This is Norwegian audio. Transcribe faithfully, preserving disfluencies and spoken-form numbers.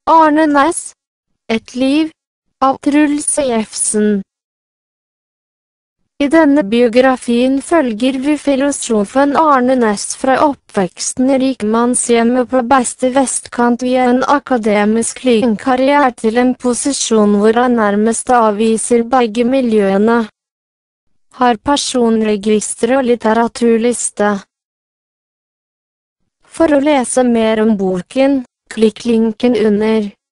Arne Næss. Et liv av Truls Jeffersen. I denne biografien følger vi filosofen Arne Næss fra oppveksten i rikmannshjemmet på beste vestkant via en akademisk karriere til en posisjon hvor han nærmest avviser begge miljøene. Har personregister og litteraturliste. For å lese mer om boken, klikk linken under.